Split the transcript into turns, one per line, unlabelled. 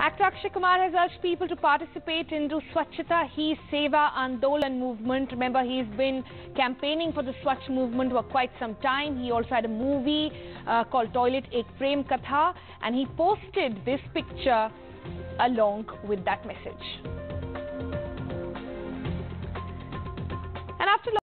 Actor Akshay Kumar has urged people to participate into Swachhta Hi Sewa Andolan movement. Remember, he's been campaigning for the Swachh movement for quite some time. He also had a movie called Toilet Ek Prem Katha, and he posted this picture along with that message. And after